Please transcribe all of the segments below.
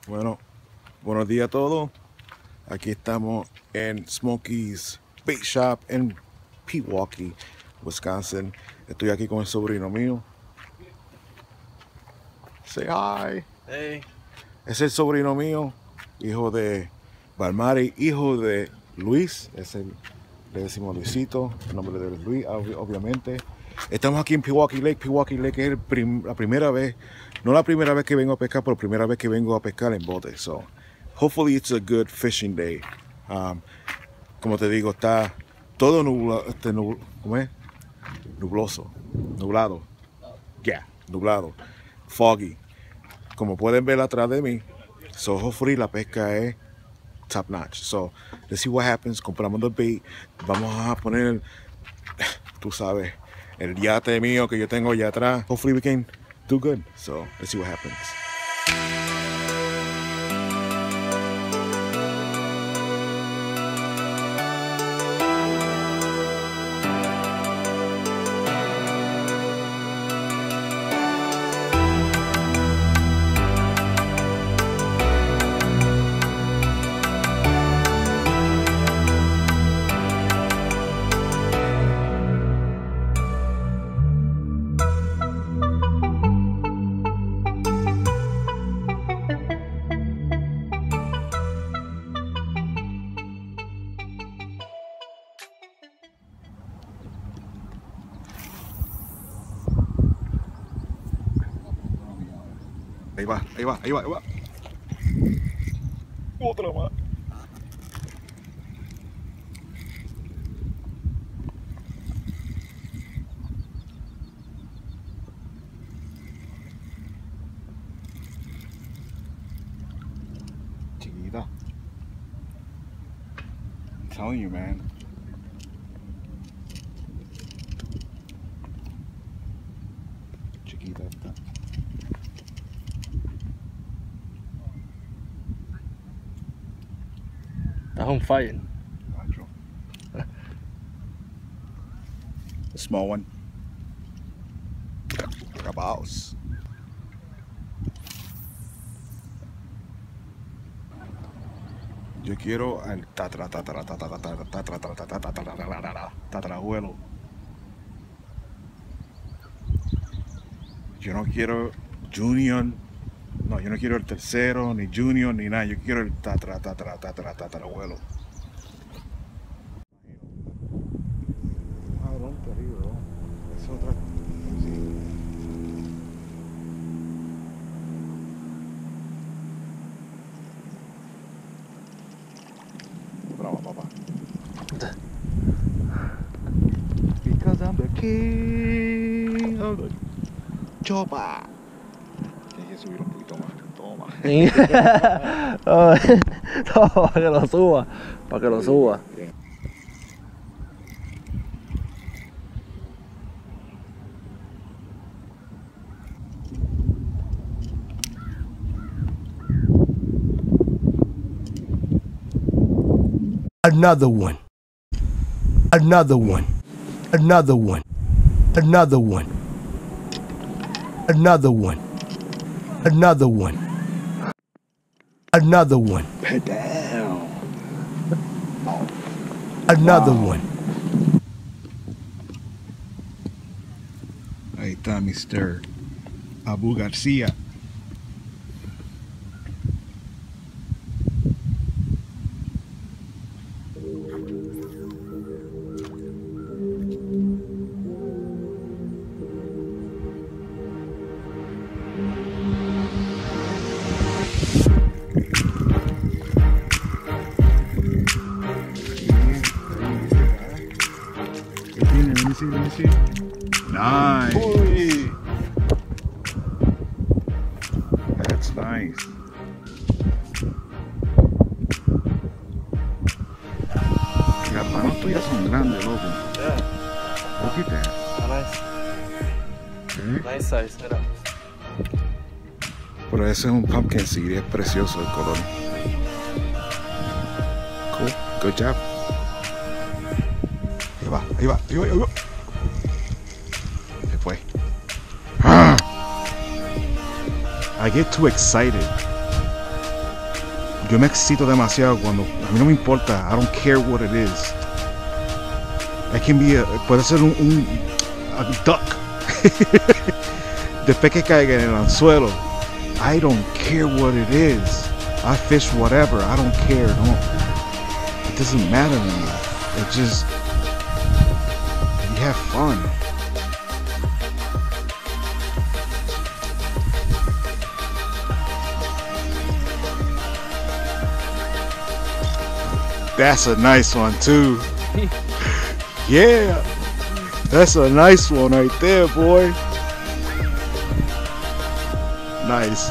Bueno, buenos días a todos. Aquí estamos en Smokey's Bait Shop en Pewaukee, Wisconsin. Estoy aquí con el sobrino mío. Say hi. Hey. Es el sobrino mío, hijo de Balmari, hijo de Luis. Le decimos Luisito, el nombre de Luis, obviamente. Estamos aquí en Pewaukee Lake. Pewaukee Lake es la primera vez, no la primera vez que vengo a pescar, pero la primera vez que vengo a pescar en bote. So, hopefully it's a good fishing day. Como te digo, está todo ¿cómo es? Nublado. Yeah, nublado. Foggy. Como pueden ver atrás de mí, so hopefully la pesca es top notch. So, let's see what happens. Compramos el bait. Vamos a poner, tú sabes, el yate mío que yo tengo allá atrás. Hopefully we can do good. So, let's see what happens. Ahí va, ahí va, ahí va, ahí va. Otra más. Chiquita. I'm telling you, man. Chiquita esta. That's on fire. A small one. Cabaos. Yo quiero al tatarabuelo. Yo no quiero Junior. No, yo no quiero el tercero, ni Junior, ni nada. Yo quiero el tatarabuelo. Ladrón terrible, ¿no? Es otra. Sí. Bravo, papá. Because I'm the king of the chopa. Tienes que subir un poquito más. Toma. Para que lo suba. Para que lo suba. Bien. Another one. Another one. Another one. Another one. Another one. Another one. Another one. Down. Another one. Ahí está Mr. Abu García. Let me see. Nice. Uy. That's nice. Las manos tuyas son grandes, loco. Yeah. Look at that. Nice. ¿Eh? Nice size. Mira. Pero ese es un pumpkin seed, es precioso el color. Cool. Good job. Ahí va, ahí va, ahí va, ahí va. Se fue. I get too excited. yo me excito demasiado cuando a mí no me importa. I don't care what it is. It can be puede ser a duck. Después que caiga en el anzuelo, I don't care what it is. I fish whatever. I don't care. No, it doesn't matter to me. It just you have fun. That's a nice one too. Yeah, that's a nice one right there, boy. Nice.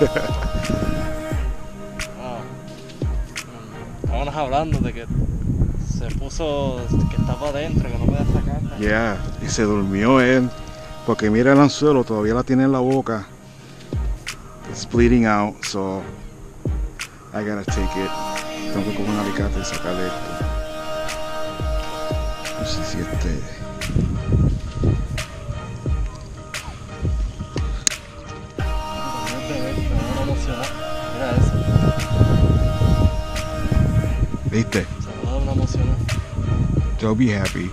Estábamos hablando de que se puso, que estaba adentro, que no podía sacarla. Yeah, y se durmió él, porque mira el anzuelo, todavía la tiene en la boca. It's bleeding out, so I gotta take it. Tengo que coger un alicate y sacarle esto. No sé si Mira eso. ¿Viste? Se me da una emocionada. They'll be happy.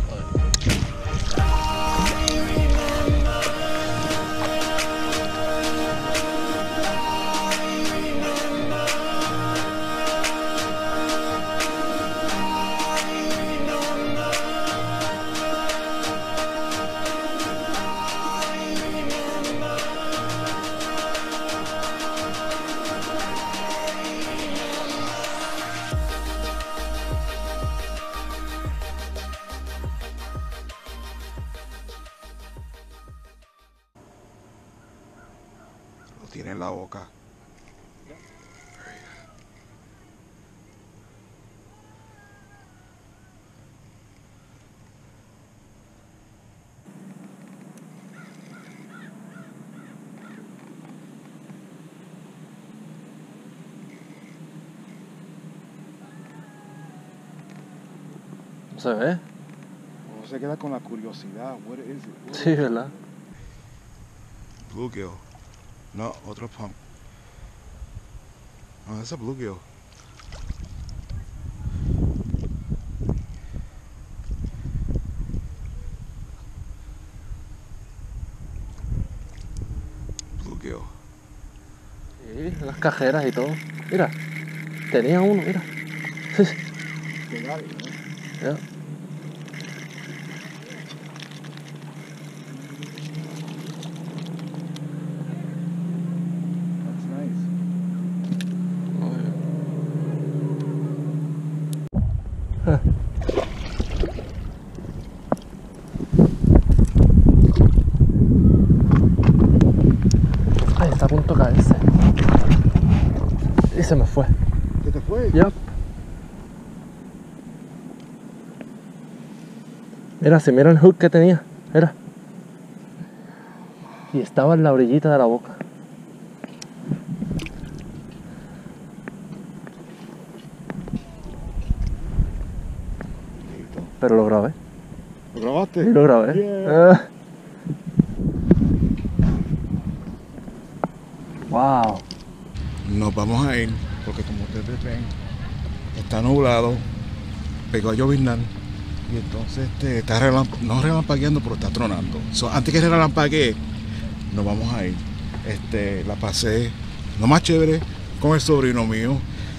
Lo tiene en la boca. ¿No se ve? Uno se queda con la curiosidad. What is it? Sí, ¿verdad? Bluegill. No, otro pump. Oh, that's a bluegill. Bluegill. Sí, unas cajeras y todo. Mira, tenía uno, mira. Ya. Ay, está a punto de caerse. Y se me fue. ¿Qué te fue? Yep. Mira, si mira el hook que tenía. Mira. Y estaba en la orillita de la boca. Pero lo grabé. ¿Lo grabaste? Sí, lo grabé. Yeah. Wow. Nos vamos a ir porque como ustedes ven está nublado, pegó a lloviznar y entonces está no relampagueando pero está tronando. So, antes que relampaguee nos vamos a ir. La pasé lo más chévere con el sobrino mío.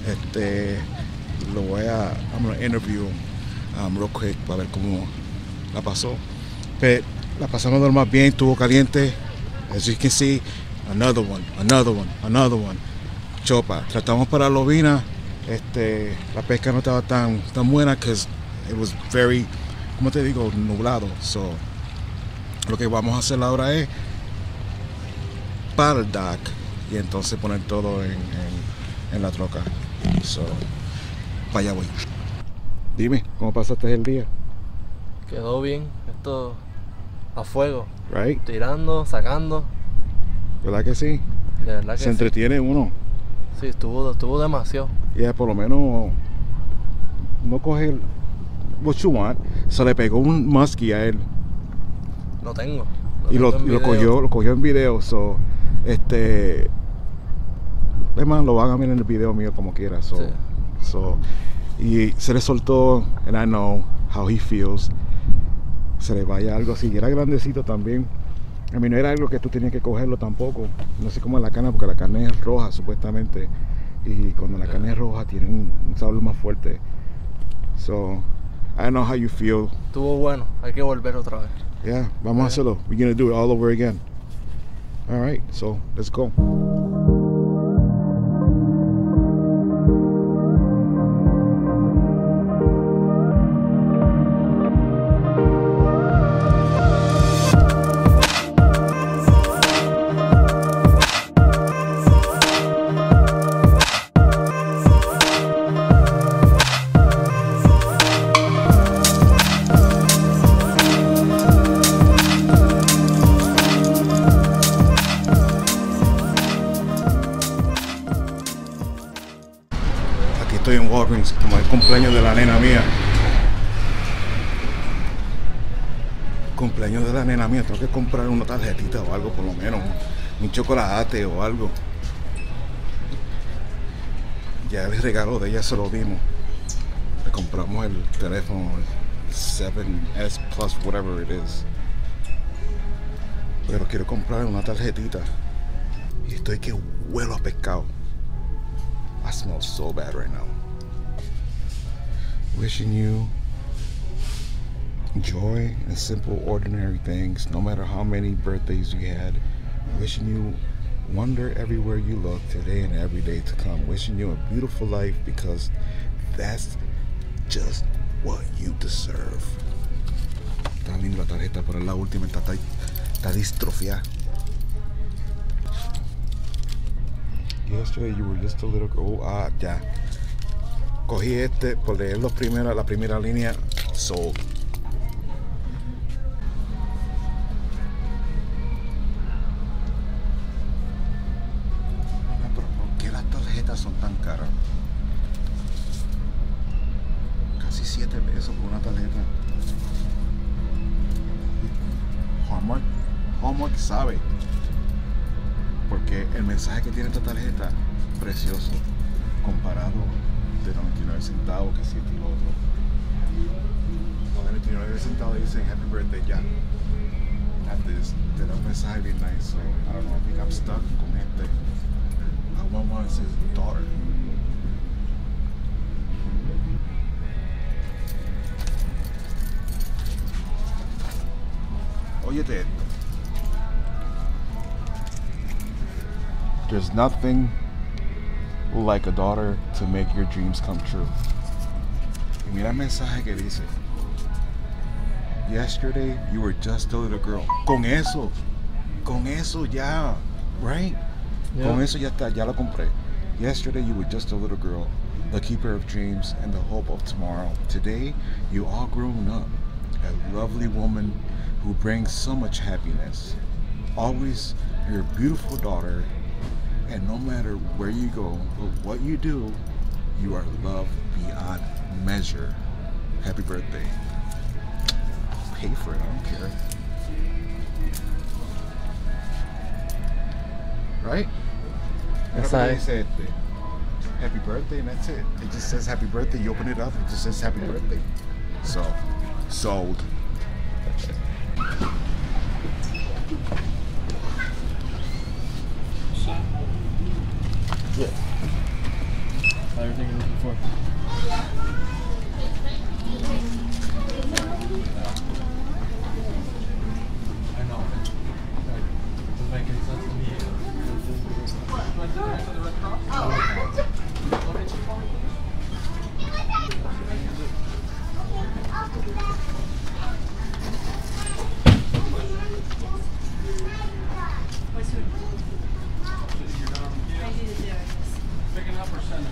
Lo voy a I'm gonna interview real quick para ver cómo la pasó. Pero la pasamos de lo más bien, estuvo caliente. As you can see, another one. Chopa. Tratamos para lobina. La pesca no estaba tan buena because it was very, como te digo, nublado. So, lo que vamos a hacer ahora es para el dock y entonces poner todo en la troca. So, para allá voy. Dime, ¿cómo pasaste el día? Quedó bien. Esto a fuego. Right? Tirando, sacando. ¿Verdad que sí? De verdad que Se sí. entretiene uno. Sí, estuvo demasiado. Y por lo menos no coge what you want. Se le pegó un muskie a él Lo tengo. y lo tengo en video. cogió en video. So, además lo van a ver en el video mío como quiera. So, Sí. Y se le soltó, and I know how he feels. Se le vaya algo así. Y era grandecito también. A mí no era algo que tú tenías que cogerlo tampoco. No sé cómo es la carne, porque la carne es roja supuestamente. Y cuando la carne es roja tiene un sabor más fuerte. So, I don't know how you feel. Estuvo bueno, hay que volver otra vez. Yeah, vamos a hacerlo. We're gonna do it all over again. All right, so let's go. Estoy en Walgreens, como el cumpleaños de la nena mía. Cumpleaños de la nena mía, tengo que comprar una tarjetita o algo, por lo menos un chocolate o algo. Ya el regalo de ella se lo dimos. Le compramos el teléfono, el 7S Plus, whatever it is. Pero quiero comprar una tarjetita. Y estoy que huelo a pescado. I smell so bad right now. Wishing you joy and simple, ordinary things, no matter how many birthdays you had. Wishing you wonder everywhere you look today and every day to come. Wishing you a beautiful life, because that's just what you deserve. Está linda la tarjeta, pero es la última, está distrofiada. Yesterday you were just a little girl. Ya. Cogí este por leer la primera línea. Sold. Pero ¿por qué las tarjetas son tan caras? Casi 7 pesos por una tarjeta. Hallmark sabe. Porque el mensaje que tiene esta tarjeta, precioso, comparado de 99 centavos, que sí, y lo otro. Con 99 centavos dicen happy birthday, ya. Have this. Te da un mensaje bien nice, so I don't know, I think I'm stuck con este. I want one that says daughter. Óyete esto. There's nothing like a daughter to make your dreams come true. Y mira el mensaje que dice. Yesterday you were just a little girl. Con eso ya, right? Yeah. Con eso ya está, ya lo compré. Yesterday you were just a little girl, the keeper of dreams and the hope of tomorrow. Today you are grown up, a lovely woman who brings so much happiness. Always your beautiful daughter. And no matter where you go or what you do, you are loved beyond measure. Happy birthday. I'll pay for it, I don't care. Right? That's Everybody nice. said happy birthday, and that's it. It just says happy birthday. You open it up, it just says happy birthday. So, sold. Yeah. Everything you're looking for. I know. Doesn't make any sense to me. Picking up or sending?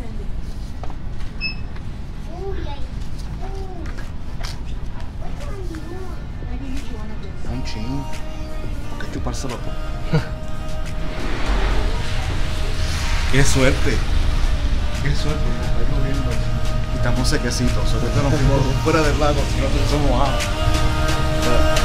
Un ching. Porque chupárselo todo. Qué suerte. Qué suerte. Está lloviendo. Y estamos sequecitos. Ahorita nos fuimos fuera del lago, si no somos mojados.